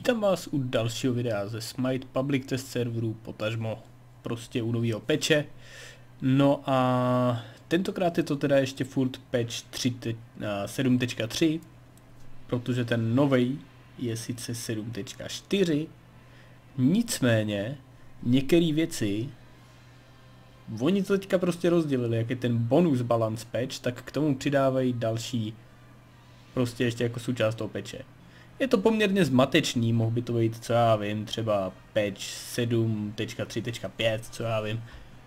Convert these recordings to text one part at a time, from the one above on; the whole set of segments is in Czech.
Vítám vás u dalšího videa ze Smite Public Test serveru, potažmo prostě u nového patche. No a tentokrát je to teda ještě furt patch 7.3, protože ten novej je sice 7.4, nicméně některé věci oni to teďka prostě rozdělili, jak je ten bonus balance patch, tak k tomu přidávají další prostě ještě jako součást toho patche. Je to poměrně zmatečný, mohl by to být, co já vím, třeba patch 7.3.5, co já vím.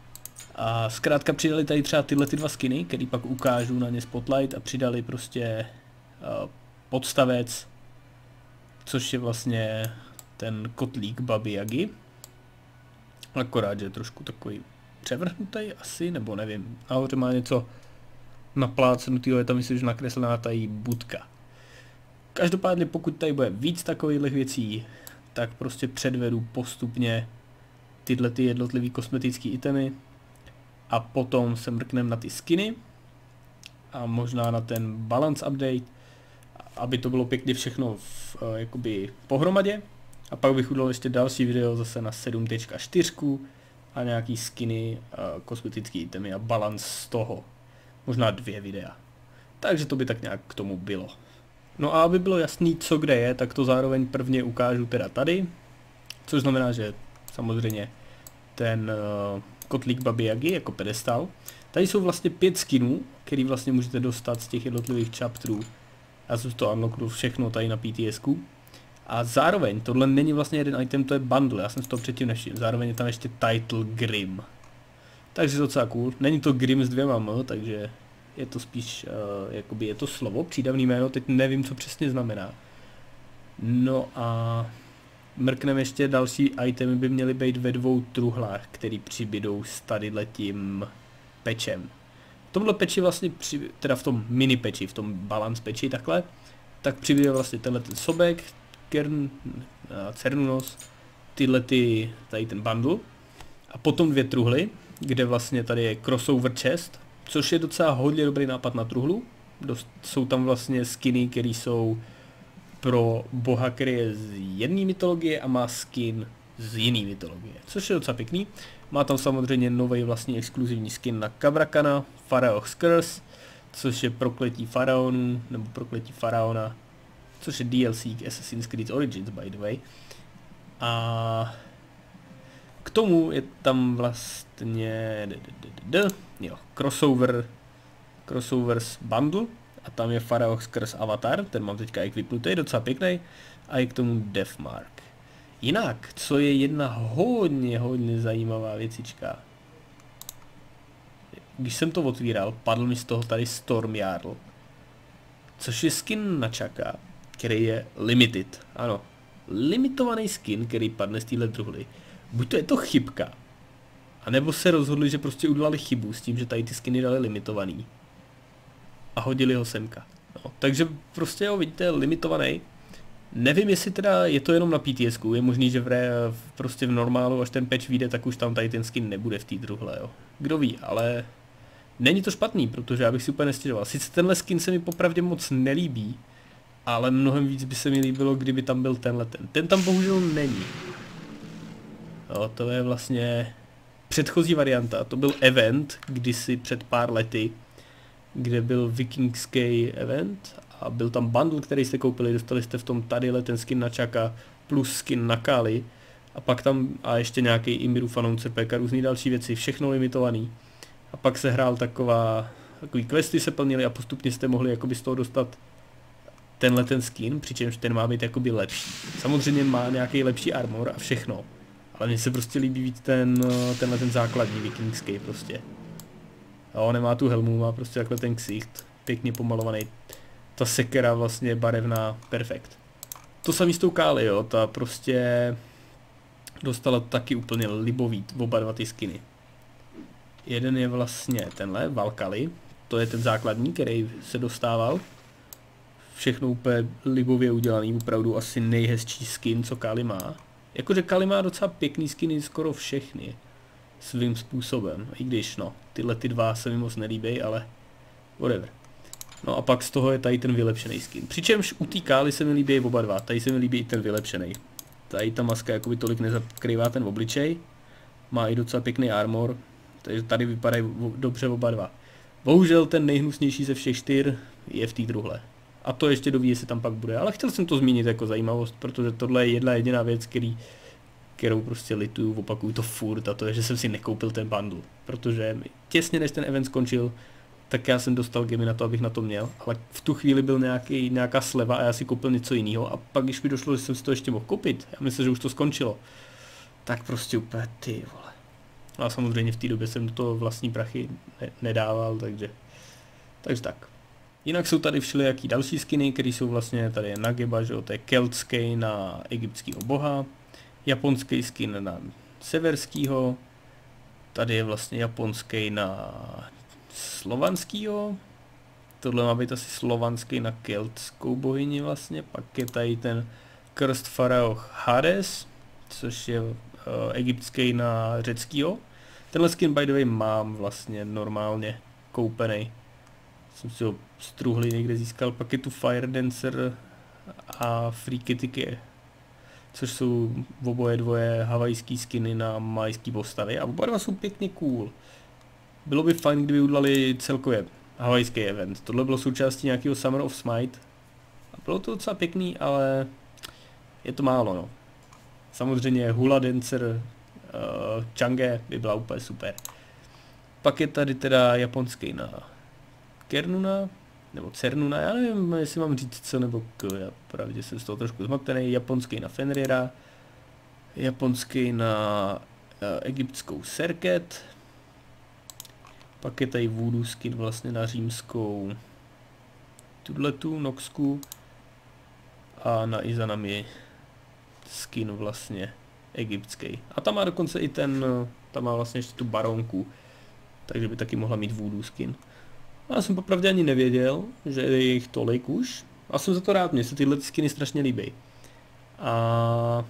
A zkrátka přidali tady třeba tyhle ty dva skiny, který pak ukážu na ně spotlight, a přidali prostě podstavec, což je vlastně ten kotlík Baby Yagi. Akorát, že je trošku takový převrhnutý asi, nebo nevím. Nahoře má něco naplácenutýho, je tam myslím, že nakreslená tady budka. Každopádně pokud tady bude víc takových věcí, tak prostě předvedu postupně tyhle ty jednotlivé kosmetické itemy a potom se mrknem na ty skiny a možná na ten balance update, aby to bylo pěkně všechno jakoby pohromadě. A pak bych udělal ještě další video zase na 7.4 a nějaký skiny, kosmetické itemy a balance z toho. Možná 2 videa. Takže to by tak nějak k tomu bylo. No a aby bylo jasný, co kde je, tak to zároveň prvně ukážu teda tady. Což znamená, že samozřejmě ten kotlík Baby Yagi jako pedestal. Tady jsou vlastně 5 skinů, který vlastně můžete dostat z těch jednotlivých chapterů. Já jsem to unlocknul všechno tady na PTSku. A zároveň, tohle není vlastně jeden item, to je bundle, já jsem si to předtím nevšiml. Zároveň je tam ještě title Grim. Takže docela cool. Není to Grim s 2 m, takže je to spíš, jakoby je to slovo, přídavný jméno, teď nevím, co přesně znamená. No a mrkneme ještě, další itemy by měly být ve 2 truhlách, který přibydou s tadyhletím patchem. V tomhle patchi vlastně, teda v tom mini patchi, v tom balance patchi takhle, tak přibyde vlastně tenhle ten sobek, kern, cernunos, tady ten bundle a potom 2 truhly, kde vlastně tady je crossover chest, což je docela hodně dobrý nápad na truhlu. Jsou tam vlastně skiny, které jsou pro boha, který je z jedné mytologie a má skin z jiné mytologie, což je docela pěkný. Má tam samozřejmě nový vlastně exkluzivní skin na Kavrakana, Pharaoh's Curse, což je prokletí faraonů, nebo prokletí faraona, což je DLC k Assassin's Creed Origins, by the way. A k tomu je tam vlastně crossovers bundle a tam je Pharaoh's Curse avatar, ten mám teďka equipnutý, docela pěkný, a je k tomu Deathmark. Jinak, co je jedna hodně zajímavá věcička. Když jsem to otvíral, padl mi z toho tady Storm Jarl, což je skin na Chaka, který je limited, ano, limitovaný skin, který padne z téhle truhly. Buď to je to chybka, anebo se rozhodli, že prostě udělali chybu s tím, že tady ty skiny dali limitovaný a hodili ho semka. No, takže prostě jo, vidíte, limitovaný. Nevím, jestli teda je to jenom na PTSku, je možný, že prostě v normálu, až ten patch vyjde, tak už tam tady ten skin nebude v té truhle, jo. Kdo ví, ale není to špatný, protože já bych si úplně nestěžoval. Sice tenhle skin se mi popravdě moc nelíbí, ale mnohem víc by se mi líbilo, kdyby tam byl tenhle ten. Ten tam bohužel není. Jo, to je vlastně předchozí varianta, to byl event kdysi před pár lety, kde byl vikingský event a byl tam bundle, který jste koupili, dostali jste v tom tadyhle ten skin na Chaka plus skin na Kali a pak tam a ještě nějaký Imiru Fanouce Pek a různý další věci, všechno limitovaný. A pak se hrál takový questy se plnily a postupně jste mohli jakoby z toho dostat tenhle ten skin, přičemž ten má být jakoby lepší. Samozřejmě má nějaký lepší armor a všechno. Ale mně se prostě líbí víc tenhle ten základní vikingský prostě. Jo, nemá tu helmu, má prostě takhle ten ksicht, pěkně pomalovaný. Ta sekera vlastně barevná, perfekt. To samý s tou Kali, jo, ta prostě dostala taky úplně libový oba dva ty skiny. Jeden je vlastně tenhle, Valkali, to je ten základní, který se dostával. Všechno úplně libově udělaný, opravdu asi nejhezčí skin, co Kali má. Jakože Kali má docela pěkný skiny skoro všechny svým způsobem, i když no, tyhle ty dva se mi moc nelíbí, ale whatever. No a pak z toho je tady ten vylepšený skin. Přičemž u té Kali se mi líbí oba dva, tady se mi líbí i ten vylepšený. Tady ta maska jakoby tolik nezakrývá ten obličej. Má i docela pěkný armor, takže tady vypadají dobře oba dva. Bohužel ten nejhnusnější ze všech 4 je v té druhé. A to ještě doví, jestli tam pak bude. Ale chtěl jsem to zmínit jako zajímavost, protože tohle je jedna jediná věc, kterou prostě lituju, opakuju to furt, a to je, že jsem si nekoupil ten bundle. Protože těsně než ten event skončil, tak já jsem dostal gemy na to, abych na to měl, ale v tu chvíli byl nějaká sleva a já si koupil něco jiného a pak když mi došlo, že jsem si to ještě mohl koupit, já myslím, že už to skončilo, tak prostě úplně ty vole. A samozřejmě v té době jsem do toho vlastní prachy nedával, takže tak. Jinak jsou tady všelijaký další skiny, které jsou vlastně, tady je Nageba, že jo, to je keltský na egyptského boha, japonský skin na severskýho, tady je vlastně japonský na slovanskýho, tohle má být asi slovanský na keltskou bohyni vlastně, pak je tady ten krst farao Hades, což je egyptský na řeckýho. Tenhle skin by the way mám vlastně normálně koupený. Jsem si ho struhlý někde získal, pak je tu Fire Dancer a Free Kitty, což jsou oboje dvoje havajský skiny na majský postavy a oba dva jsou pěkně cool. Bylo by fajn, kdyby udělali celkově havajský event. Tohle bylo součástí nějakého Summer of Smite. A bylo to docela pěkný, ale je to málo, no. Samozřejmě Hula Dancer Chang'e by byla úplně super. Pak je tady teda japonský na Kernuna, nebo Cernuna, já nevím, jestli mám říct co nebo k, já pravdě jsem z toho trošku zmatený. Japonský na Fenrira, japonský na egyptskou Serket, pak je tady voodoo skin vlastně na římskou tudletu, Noxku a na Izanami skin vlastně egyptský. A tam má dokonce i ten, tam má vlastně ještě tu baronku, takže by taky mohla mít voodoo skin. A já jsem popravdě ani nevěděl, že je jich tolik už. A jsem za to rád, mně se tyhle skiny strašně líbí. A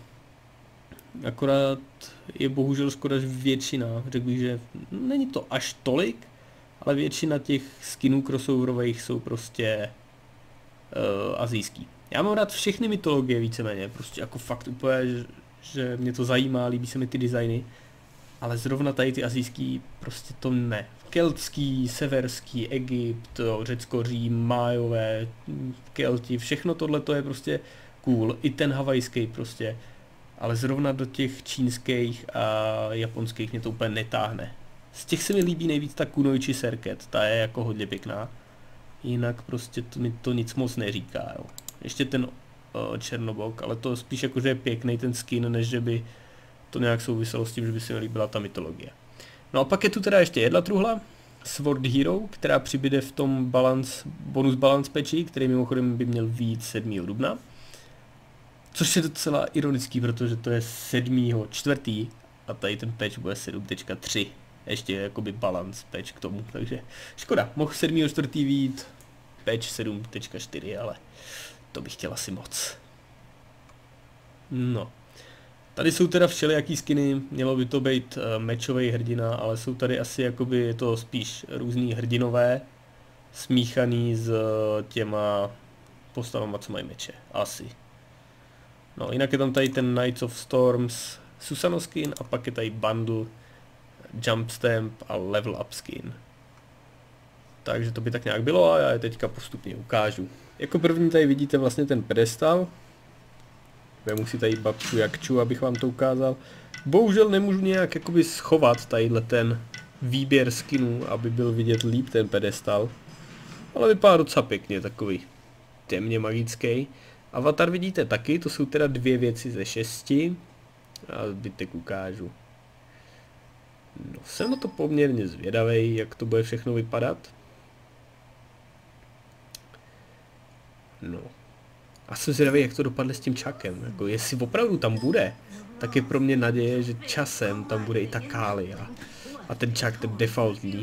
akorát je bohužel škoda, že většina, řekl bych, že není to až tolik, ale většina těch skinů crossoverových jsou prostě asijský. Já mám rád všechny mytologie víceméně, prostě jako fakt úplně, že mě to zajímá, líbí se mi ty designy, ale zrovna tady ty asijský prostě to ne. Keltský, severský, Egypt, Řecko, Řím, Májové, Kelti, všechno tohle to je prostě cool, i ten havajský prostě, ale zrovna do těch čínských a japonských mě to úplně netáhne. Z těch se mi líbí nejvíc ta Kunoichi Serket, ta je jako hodně pěkná, jinak prostě to mi to nic moc neříká, jo. Ještě ten Černobok, ale to spíš jako, že je pěkný ten skin, než že by to nějak souviselo s tím, že by se mi líbila ta mytologie. No a pak je tu teda ještě jedna truhla, Sword Hero, která přibyde v tom bonus balance patchi, který mimochodem by měl vyjít 7. dubna. Což je docela ironický, protože to je 7.4. a tady ten patch bude 7.3. Ještě jakoby balance patch k tomu, takže škoda, mohl 7.4. vyjít patch 7.4, ale to bych chtěl asi moc. No. Tady jsou teda všelijaký skiny, mělo by to být mečový hrdina, ale jsou tady asi jakoby, je to spíš různý hrdinové, smíchaný s těma postavama, co mají meče, asi. No, jinak je tam tady ten Knights of Storms Susano skin a pak je tady bundle, jump stamp a level up skin. Takže to by tak nějak bylo a já je teďka postupně ukážu. Jako první tady vidíte vlastně ten pedestal. Vemu si tady babku Jakču, abych vám to ukázal. Bohužel nemůžu nějak jakoby schovat tadyhle ten výběr skinů, aby byl vidět líp ten pedestal. Ale vypadá docela pěkně, takový temně magický. Avatar vidíte taky, to jsou teda 2 věci ze 6. A zbytek ukážu. No, jsem na to poměrně zvědavý, jak to bude všechno vypadat. No. A jsem zvědavý, jak to dopadne s tím Chuckem. Jako, jestli opravdu tam bude, tak je pro mě naděje, že časem tam bude i ta Kali a ten Chuck, ten defaultní.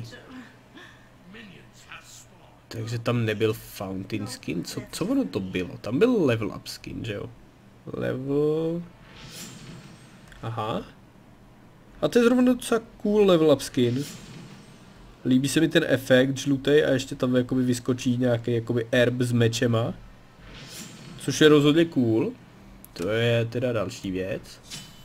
Takže tam nebyl fountain skin, co ono to bylo? Tam byl level up skin, že jo? Level... Aha. A to je zrovna docela cool level up skin. Líbí se mi ten efekt žlutý a ještě tam jakoby vyskočí nějaký jakoby herb s mečema. Což je rozhodně cool. To je teda další věc.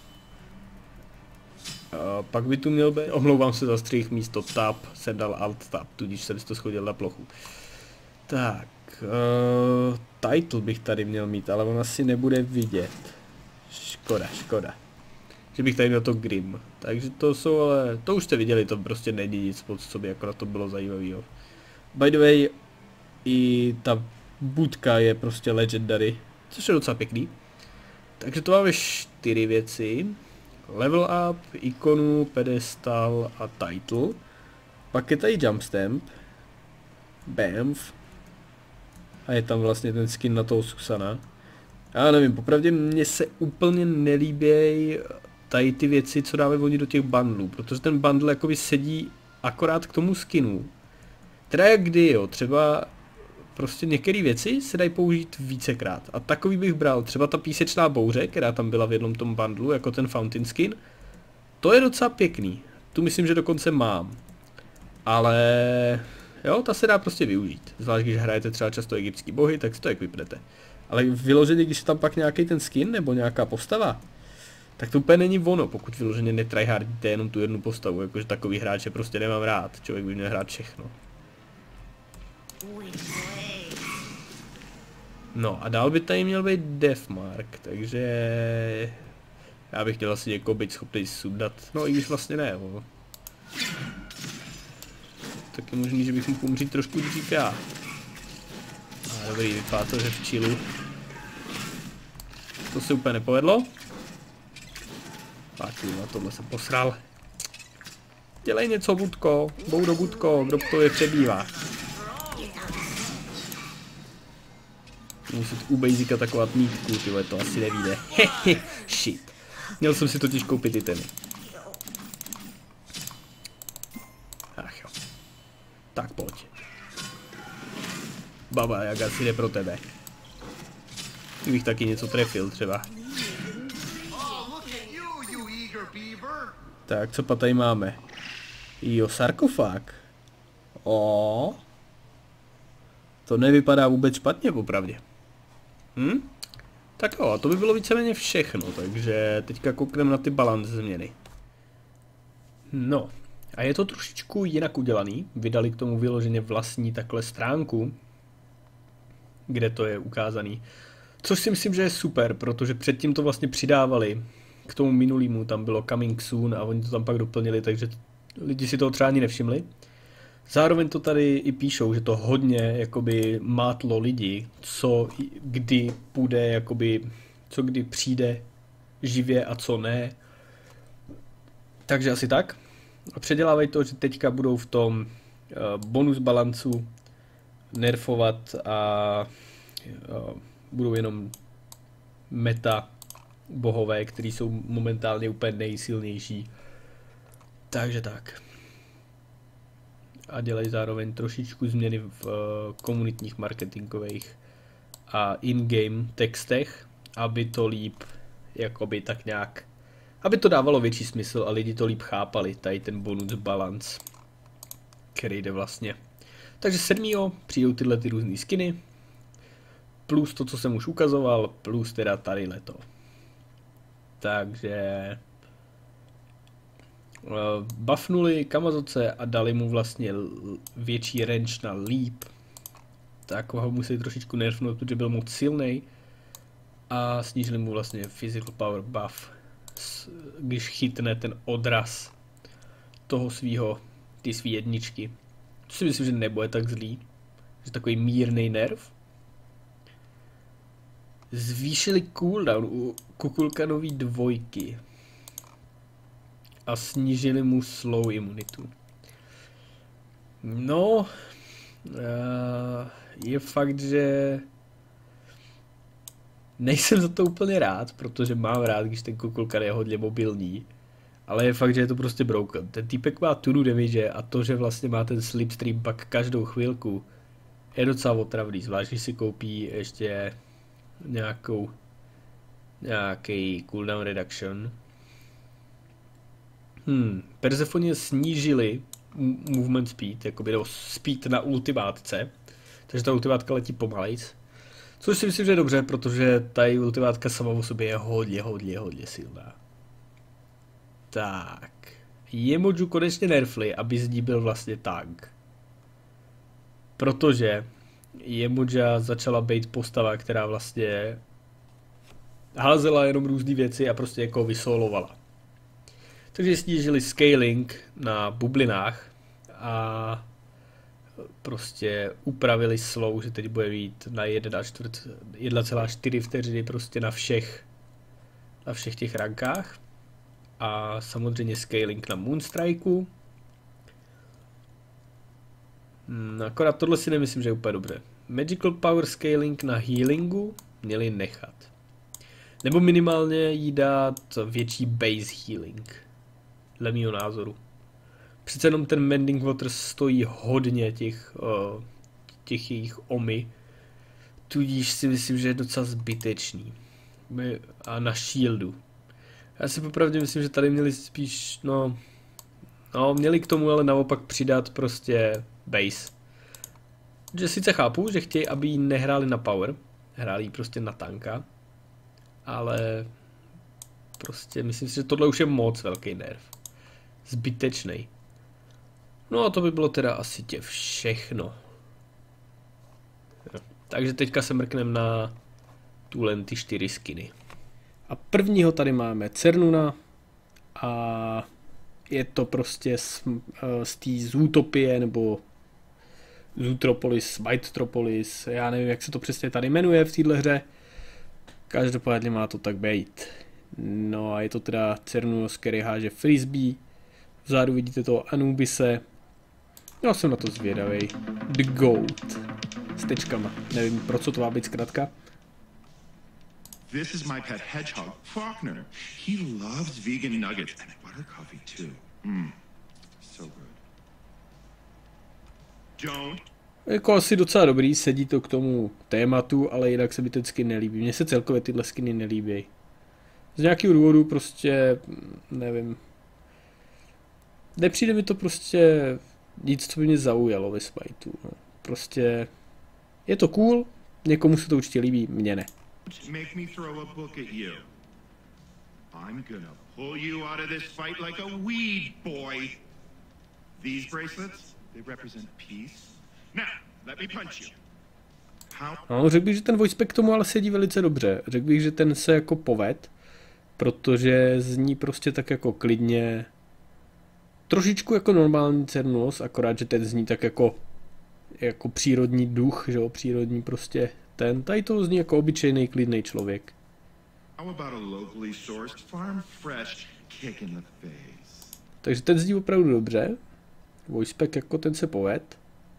A pak by tu měl být, omlouvám se za střih, místo tab jsem dal alt tab, tudíž jsem si to schodil na plochu. Tak, title bych tady měl mít, ale on asi nebude vidět. Škoda. Že bych tady měl to Grim. Takže to jsou ale, to už jste viděli, to prostě není nic moc, co by akorát to bylo zajímavého. By the way, i ta budka je prostě legendary, což je docela pěkný. Takže to máme 4 věci. Level up, ikonu, pedestal a title. Pak je tady jump stamp. Bamf. A je tam vlastně ten skin na toho Susana. Já nevím, popravdě mně se úplně nelíbějí tady ty věci, co dáme oni do těch bundlů, protože ten bundle jakoby sedí akorát k tomu skinu. Teda jak kdy, jo, třeba prostě některé věci se dají použít vícekrát. A takový bych bral, třeba ta písečná bouře, která tam byla v jednom tom bundlu, jako ten fountain skin. To je docela pěkný, tu myslím, že dokonce mám. Ale jo, ta se dá prostě využít. Zvlášť když hrajete třeba často egyptský bohy, tak si to jak vypnete. Ale vyloženě, když je tam pak nějaký ten skin nebo nějaká postava, tak to úplně není ono, pokud vyloženě netryhardíte jenom tu jednu postavu, jakože takový hráče prostě nemám rád, člověk by měl hrát všechno. No a dál by tady měl být Deathmark, takže já bych chtěl asi někoho být schopný sundat, no i když vlastně ne, jo. Tak je možný, že bych mohl umřít trošku dřív já. A dobrý, vypadá to, že v chillu. To se úplně nepovedlo. Tak, na tohle jsem posral. Dělej něco, Budko, Boudo Budko, kdo to je přebývá. Musit u Basica takovat nítku, tyhle, to asi nevíde. Hehe, shit. Měl jsem si totiž koupit i ten. Ach jo. Tak pojď. Baba Jaga si jde pro tebe. Kdybych taky něco trefil třeba. Tak, co pa tady máme? Jo, sarkofág. O. To nevypadá vůbec špatně, popravdě. Tak jo, a to by bylo víceméně všechno, takže teďka koukneme na ty balance změny. No, a je to trošičku jinak udělaný. Vydali k tomu vyloženě vlastní takhle stránku, kde to je ukázaný. Což si myslím, že je super, protože předtím to vlastně přidávali. K tomu minulýmu tam bylo coming soon a oni to tam pak doplnili, takže lidi si toho třeba ani nevšimli. Zároveň to tady i píšou, že to hodně jakoby mátlo lidi, co kdy půjde, jakoby, co kdy přijde živě a co ne. Takže asi tak. A předělávají to, že teďka budou v tom bonus balancu nerfovat a budou jenom meta bohové, kteří jsou momentálně úplně nejsilnější. Takže tak. A dělají zároveň trošičku změny v komunitních marketingových a in-game textech, aby to líp, jakoby tak nějak, aby to dávalo větší smysl a lidi to líp chápali, tady ten bonus balance, který jde vlastně. Takže 7. přijdou tyhle ty různý skiny, plus to, co jsem už ukazoval, plus teda tady leto. Takže buffnuli Kamazoce a dali mu vlastně větší range na leap. Tak ho museli trošičku nerfnout, protože byl moc silný. A snížili mu vlastně physical power buff, když chytne ten odraz toho ty svý jedničky. To si myslím, že nebude tak zlý. Že takový mírný nerv. Zvýšili cooldown u Kukulkanový 2. A snížili mu slow imunitu. No, je fakt, že nejsem za to úplně rád, protože mám rád, když ten Kukulkan je hodně mobilní. Ale je fakt, že je to prostě broken. Ten týpek má tunu damage a to, že vlastně má ten slipstream pak každou chvilku, je docela otravný. Zvlášť, když si koupí ještě nějaký cooldown reduction. Persephoně snížili movement speed, jakoby speed na ultimátce, takže ta ultimátka letí pomalejc, Což si myslím, že je dobře, protože ta ultimátka sama o sobě je hodně silná. Tak. Yemoju konečně nerfli, aby z ní byl vlastně tank. Protože Yemoja začala být postava, která vlastně házela jenom různé věci a prostě jako vysolovala. Takže snížili scaling na bublinách a prostě upravili slow, že teď bude mít na 1,4 vteřiny prostě na všech těch rankách. A samozřejmě scaling na Moonstrikeu. Akorát tohle si nemyslím, že je úplně dobře. Magical Power Scaling na healingu měli nechat. Nebo minimálně jí dát větší base healing. Dle mýho názoru. Přece jenom ten Mending Water stojí hodně těch jejich omy. Tudíž si myslím, že je docela zbytečný. A na shieldu. Já si popravdě myslím, že tady měli spíš, měli k tomu ale naopak přidat prostě base. Že sice chápu, že chtějí, aby jí nehráli na power, hráli jí prostě na tanka, ale prostě myslím si, že tohle už je moc velký nerv. Zbytečný. No a to by bylo teda asi tě všechno. Takže teďka se mrknem na ty 4 skiny. A prvního tady máme Cernuna a je to prostě z té Zootopie nebo Zootropolis, Whitetropolis, já nevím, jak se to přesně tady jmenuje v téhle hře. Každopádně má to tak být. No a je to teda Cernunnos, který háže frisbee. Vzadu vidíte toho Anubise. Já jsem na to zvědavej. The Goat. S tečkama. Nevím, pro co to má být zkrátka. This is my pet hedgehog, Faulkner. He loves vegan nuggets and butter coffee too. So good. Don't. Jako asi docela dobrý, sedí to k tomu tématu, ale jinak se mi ten skin nelíbí. Mně se celkově tyhle skiny nelíbí. Z nějakého důvodu prostě, nevím. Nepřijde mi to prostě nic, co by mě zaujalo ve Smiteu. No. Prostě je to cool, někomu se to určitě líbí, mně ne. Make me throw a book at you. I'm gonna pull you out of this fight like a weed, boy. These bracelets, they represent peace. Now, let me punch you. No, řekl bych, že ten voicepack k tomu ale sedí velice dobře. Řekl bych, že ten se jako poved, protože zní prostě tak jako klidně. Trošičku jako normální Cernunnos, akorát, že ten zní tak jako přírodní duch, že jo, přírodní prostě ten. Tady to zní jako obyčejný klidný člověk. Takže ten zní opravdu dobře. Voicepack jako ten se poved.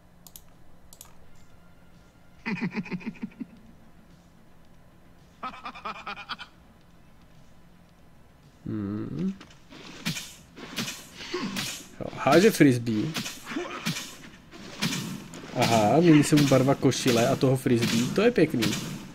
Jo, háže frisbee. Aha, mění se mu barva košile a toho frisbee, to je pěkný.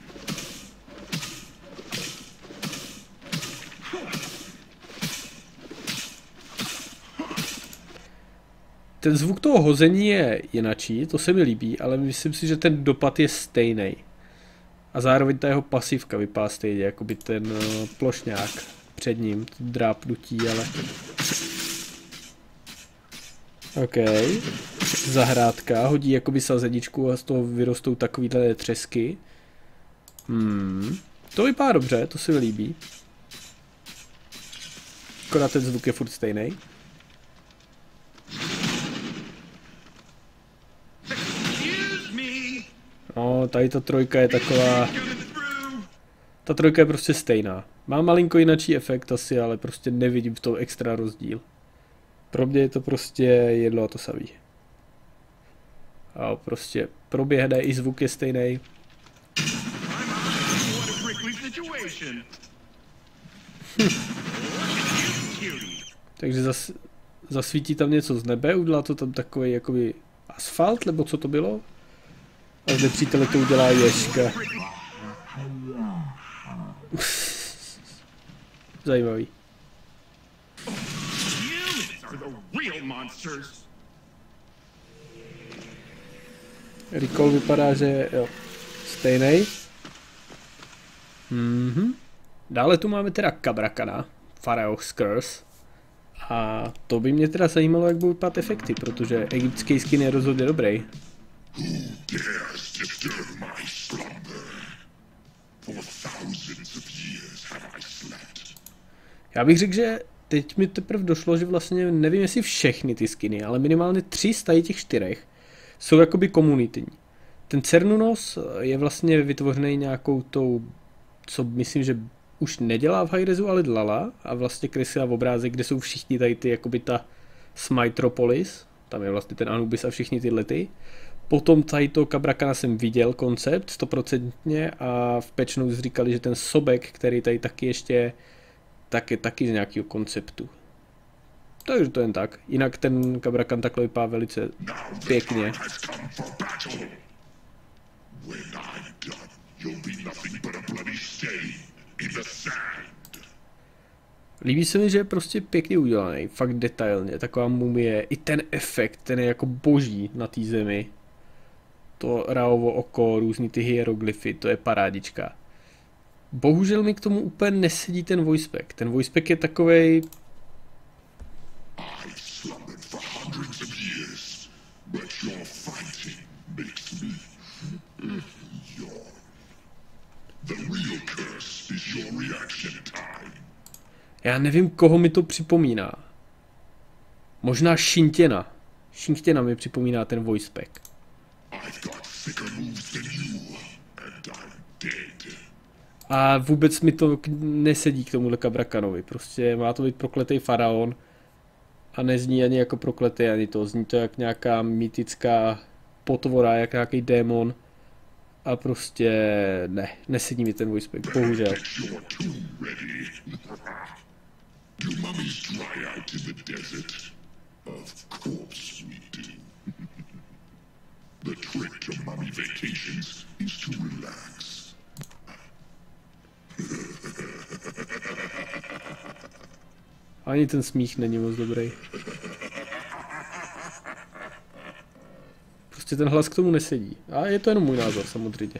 Ten zvuk toho hození je jinačí, to se mi líbí, ale myslím si, že ten dopad je stejný. A zároveň ta jeho pasivka vypadá stejně, jako by ten plošňák před ním, drápnutí, ale... OK. Zahrádka, hodí jakoby sazeničku a z toho vyrostou takovýhle třesky. To vypadá dobře, to se mi líbí. Akorát ten zvuk je furt stejný. No, tady ta trojka je taková... Ta trojka je prostě stejná. Má malinko jinačí efekt asi, ale prostě nevidím v tom extra rozdíl. Pro mě je to prostě jedno a to samý. A prostě proběhne, i zvuk je stejný. Takže zasvítí tam něco z nebe, udělá to tam takový jakoby asfalt, nebo co to bylo? A z nepřítele to udělá ježka. Zajímavý. Recall vypadá, že jo, stejnej. Dále tu máme teda Kabrakana, Pharaoh's Curse. A to by mě teda zajímalo, jak budou vypadat efekty, protože egyptský skin je rozhodně dobrý. Já bych řekl, že teď mi teprve došlo, že vlastně nevím, jestli všechny ty skiny, ale minimálně 3 z těch 4 jsou jakoby komunitní. Ten Cernunnos je vlastně vytvořený nějakou tou, co myslím, že už nedělá v Hi-Rezu, ale dlala a vlastně kreslila v obrázek, kde jsou všichni tady ty, jakoby ta Smytropolis, tam je vlastně ten Anubis a všichni tyhle ty. Potom tady to Kabrakana jsem viděl koncept 100% a v Patch Notes říkali, že ten Sobek, který tady taky ještě tak je taky z nějakého konceptu. Takže to jen tak. Jinak ten Kabrakan takhle vypadá velice pěkně. Líbí se mi, že je prostě pěkně udělaný, fakt detailně, taková mumie, i ten efekt, ten je jako boží na té zemi. To Raovo oko, různý ty hieroglyfy, to je parádička. Bohužel mi k tomu úplně nesedí ten voicepack. Ten voicepack je takovej... Já nevím, koho mi to připomíná. Možná Shintěna. Shintěna mi připomíná ten voicepack. A vůbec mi to nesedí k tomuhle Kabrakanovi. Prostě má to být prokletý faraon. A nezní ani jako prokletý, ani to. Zní to jak nějaká mýtická potvora, jak nějaký démon. A prostě ne, nesedí mi ten voicepack, bohužel. Ani ten smích není moc dobrý. Prostě ten hlas k tomu nesedí. A je to jenom můj názor, samozřejmě.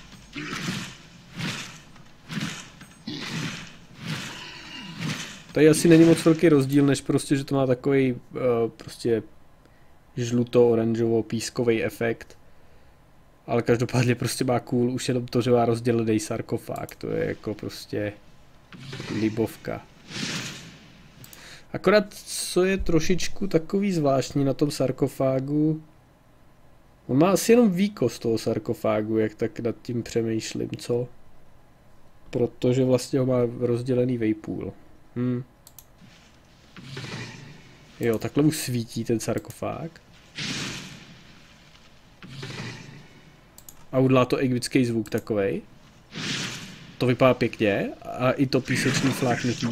Tady asi není moc velký rozdíl, než prostě, že to má takový prostě žluto-oranžovo-pískový efekt. Ale každopádně prostě má cool, už jenom to, že má rozdělený sarkofág, to je jako prostě libovka. Akorát, co je trošičku takový zvláštní na tom sarkofágu, on má asi jenom výkos toho sarkofágu, jak tak nad tím přemýšlím, co? Protože vlastně ho má rozdělený vejpůl. Jo, takhle mu svítí ten sarkofág. A udělá to egyptský zvuk takovej. To vypadá pěkně. A i to písečný fláknutí.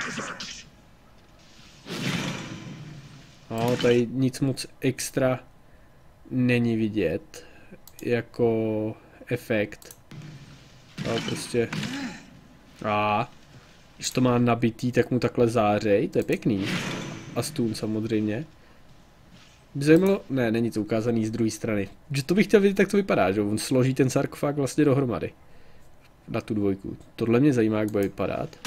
No, tady nic moc extra není vidět. Jako efekt. No, prostě... Když to má nabitý, tak mu takhle zářej. To je pěkný. A stůn samozřejmě. By zajímalo... Ne, není to ukázaný z druhé strany. Že to bych chtěl vidět, jak to vypadá, že on složí ten sarkofág vlastně dohromady. Na tu dvojku. Tohle mě zajímá, jak bude vypadat.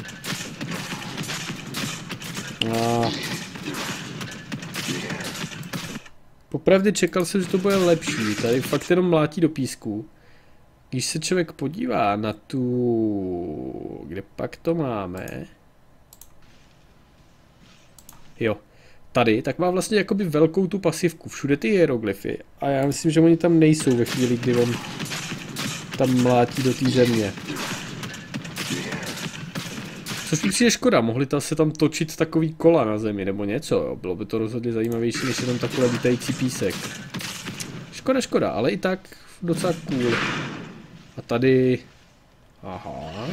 Popravdě čekal jsem, že to bude lepší. Tady fakt jenom mlátí do písku. Když se člověk podívá na tu... Kde pak to máme? Jo. Tady, tak má vlastně jakoby velkou tu pasivku. Všude ty hieroglyfy. A já myslím, že oni tam nejsou ve chvíli, kdy on tam mlátí do té země. Což mi přijde škoda, mohli se tam točit takový kola na zemi nebo něco, jo. Bylo by to rozhodně zajímavější, než jenom takhle lítající písek. Škoda, ale i tak docela cool. A tady... Aha.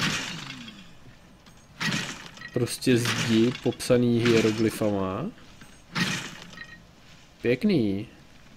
Prostě zdi popsaný hieroglyfama. Pěkný.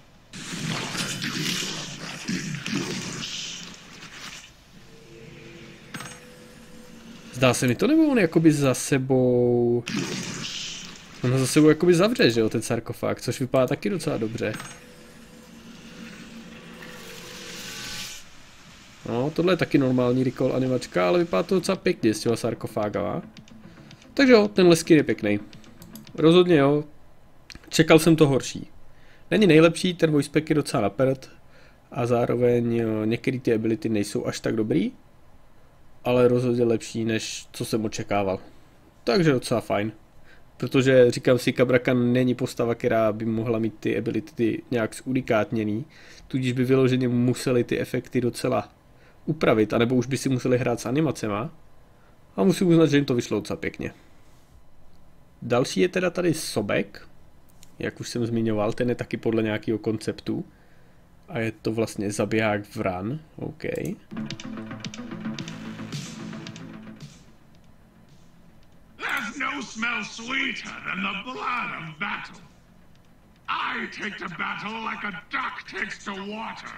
Zdá se mi to, nebo on jakoby za sebou... On ho za sebou jakoby zavře, že jo, ten sarkofág, což vypadá taky docela dobře. No, tohle je taky normální recall animačka, ale vypadá to docela pěkně s těma sarkofágama. Takže jo, tenhle skin je pěkný. Rozhodně jo. Čekal jsem to horší. Není nejlepší, ten voicepack je docela napřed. A zároveň jo, některé ty ability nejsou až tak dobrý. Ale rozhodně lepší, než co jsem očekával. Takže docela fajn. Protože říkám si, Cobra Khan není postava, která by mohla mít ty ability nějak zunikátněný. Tudíž by vyloženě museli ty efekty docela upravit, anebo už by si museli hrát s animacema. A musím uznat, že jim to vyšlo docela pěkně. Další je teda tady Sobek. Jak už jsem zmiňoval, ten je taky podle nějakého konceptu. A je to vlastně zabiják v run. OK. There's no smell sweeter than the blood of battle. I take to battle like a duck takes to water.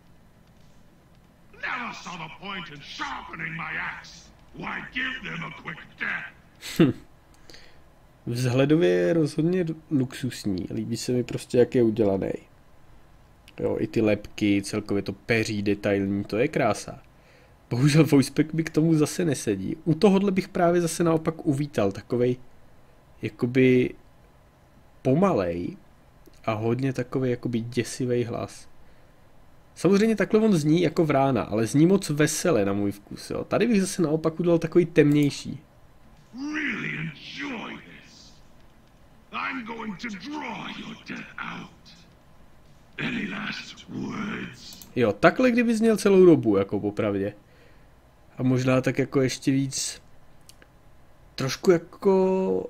Never saw the point in sharpening my axe. Why give them a quick death? Vzhledově je rozhodně luxusní. Líbí se mi prostě, jak je udělaný. Jo, i ty lebky, celkově to peří detailní, to je krása. Bohužel voicepack by k tomu zase nesedí. U tohohle bych právě zase naopak uvítal takovej jakoby pomalej a hodně takovej jakoby děsivý hlas. Samozřejmě takhle on zní jako vrána, ale zní moc veselé na můj vkus. Jo. Tady bych zase naopak udělal takový temnější. Really enjoy this. I'm going to draw your death out. Any last words? Jo, takhle kdyby zněl celou dobu, jako popravdě. A možná tak jako ještě víc trošku jako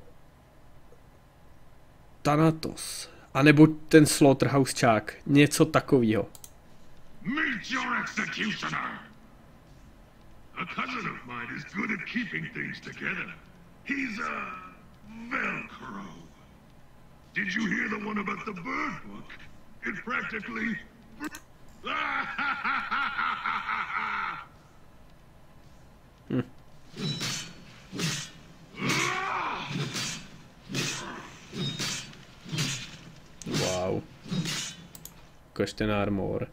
Thanatos. A nebo ten Slaughterhouse-čák. Něco takového. Meet your executioner! A cousin of mine is good at keeping things together. He's a Velcro. Did you hear the one about the bird book? It practically... Wow. Ukaž ten armor.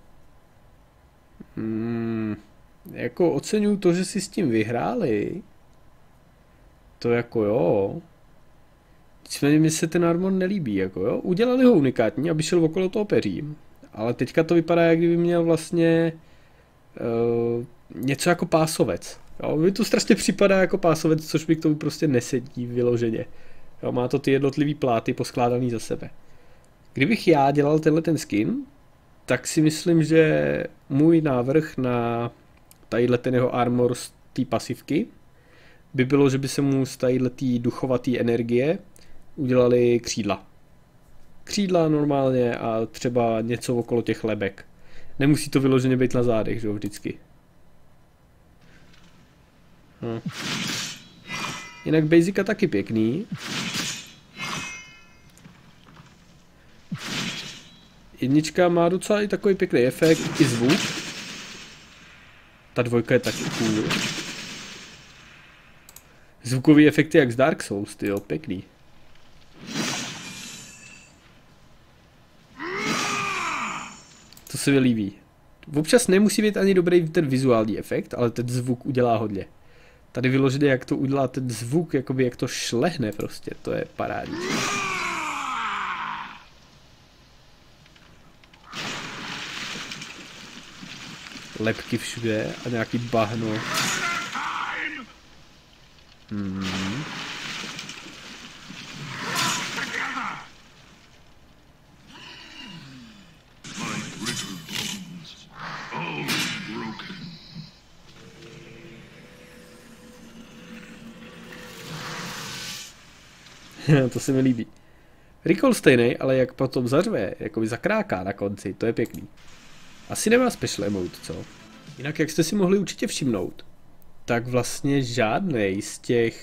Jako oceňuju to, že si s tím vyhráli. To jako jo. Nicméně mi se ten armor nelíbí, jako jo. Udělali ho unikátní, aby šel okolo toho peří. Ale teďka to vypadá, jak kdyby měl vlastně něco jako pásovec. Jo, mi to strašně připadá jako pásovec, což mi k tomu prostě nesedí vyloženě. Jo, má to ty jednotlivý pláty poskládaný za sebe. Kdybych já dělal tenhle ten skin, tak si myslím, že můj návrh na tadyhle ten jeho armor z té pasivky by bylo, že by se mu z tadyhletý duchovatý energie udělali křídla. Křídla normálně a třeba něco okolo těch lebek. Nemusí to vyloženě být na zádech, že jo, vždycky. Jinak Basica taky pěkný. Jednička má docela i takový pěkný efekt, i zvuk. Ta dvojka je taky cool. Zvukový efekty jak z Dark Souls, tyjo, pěkný. To se mi líbí. Občas nemusí být ani dobrý ten vizuální efekt, ale ten zvuk udělá hodně. Tady vyloženě, jak to udělá ten zvuk, jakoby jak to šlehne prostě, to je parádní. Lepky všude a nějaký bahno. To se mi líbí. Recall stejný, ale jak potom zařve, jakoby zakráká na konci, to je pěkný. Asi nemá special emote, co? Jinak, jak jste si mohli určitě všimnout, tak vlastně žádnej z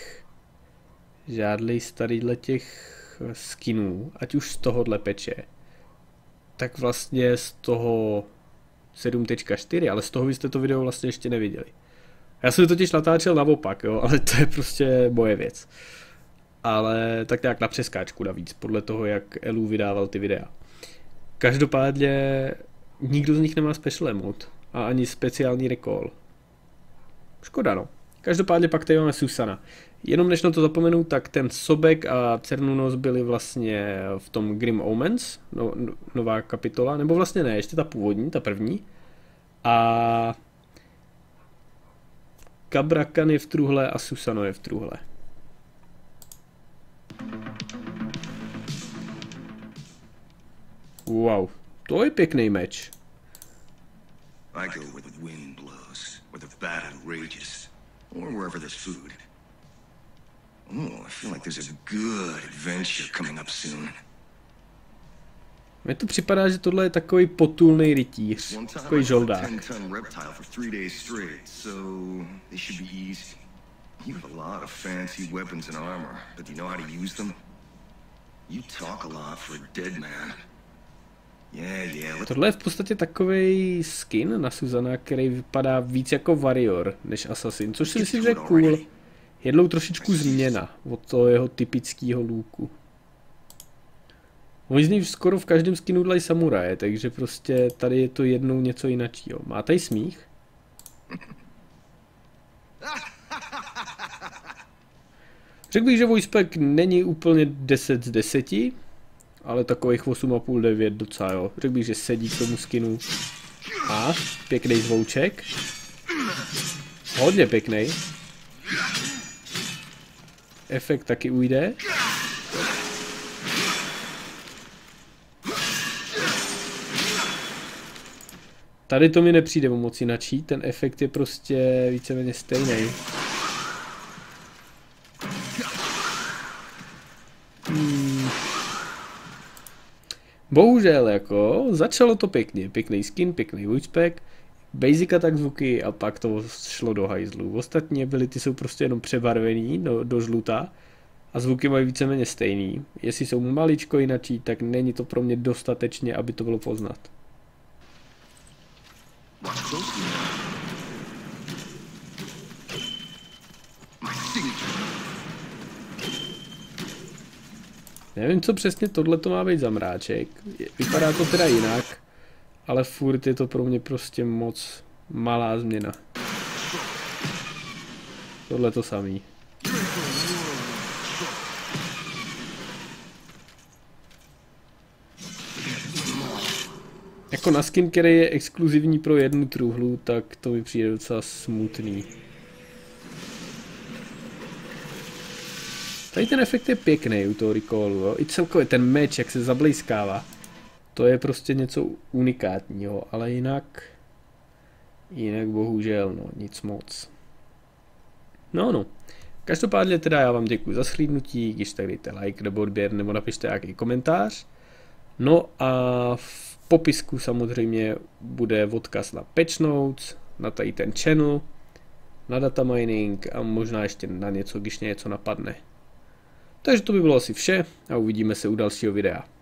těch skinů, ať už z tohohle peče, tak vlastně z toho 7.4, ale z toho vy jste to video vlastně ještě neviděli. Já jsem to totiž natáčel naopak, jo, ale to je prostě moje věc. Ale tak nějak na přeskáčku navíc, podle toho, jak Elu vydával ty videa. Každopádně nikdo z nich nemá special emote. A ani speciální recall. Škoda, no. Každopádně pak tady máme Susana. Jenom než na to zapomenu, tak ten Sobek a Cernunnos byli vlastně v tom Grim Omens, nová kapitola, nebo vlastně ne, ještě ta původní, ta první. A Kabrakan je v truhle a Susano je v truhle. Wow, to je pěkný meč. I go where the wind blows, where the battle rages, or wherever there's food. Oh, I feel like there's a good adventure coming up soon. Mně to připadá, že tohle je takový potulný rytíř, takový žoldák. 10-ton reptile for 3 days straight, so they should be easy. You have a lot of fancy weapons and armor, but do you know how to use them? You talk a lot for a dead man. Yeah. Tohle je v podstatě takový skin na Susana, který vypadá víc jako warrior než assassin, což si myslím, že je cool. Jednou trošičku změna od toho jeho typického lůku. Oni z ní skoro v každém skinu dlají samuraje, takže prostě tady je to jednou něco jináčího. Má tady smích? Řekl bych, že Voicepek není úplně 10 z 10, ale takových 8,5-9 docela jo. Řekl bych, že sedí k tomu skinu. A pěkný zvouček. Hodně pěkný. Efekt taky ujde. Tady to mi nepřijde o moc jinačí, ten efekt je prostě víceméně stejný. Bohužel jako, začalo to pěkně, pěkný skin, pěkný voicepack, basic attack zvuky a pak to šlo do hajzlu. Ostatní ability jsou prostě jenom přebarvený do žluta a zvuky mají víceméně stejný. Jestli jsou maličko jinačí, tak není to pro mě dostatečně, aby to bylo poznat. Nevím, co přesně tohle to má být za mráček. Vypadá to teda jinak, ale furt je to pro mě prostě moc malá změna. Tohle to samý. Jako na skin, který je exkluzivní pro jednu truhlu, tak to mi přijde docela smutný. Tady ten efekt je pěkný u toho recallu, jo? I celkově ten meč, jak se zablejskává. To je prostě něco unikátního, ale jinak bohužel, no, nic moc. No. Každopádně teda já vám děkuji za shlédnutí, když tak dejte like nebo odběr, nebo napište nějaký komentář. No a v popisku samozřejmě bude odkaz na patch notes, na tady ten channel, na data mining a možná ještě na něco, když něco napadne. Takže to by bylo asi vše a uvidíme se u dalšího videa.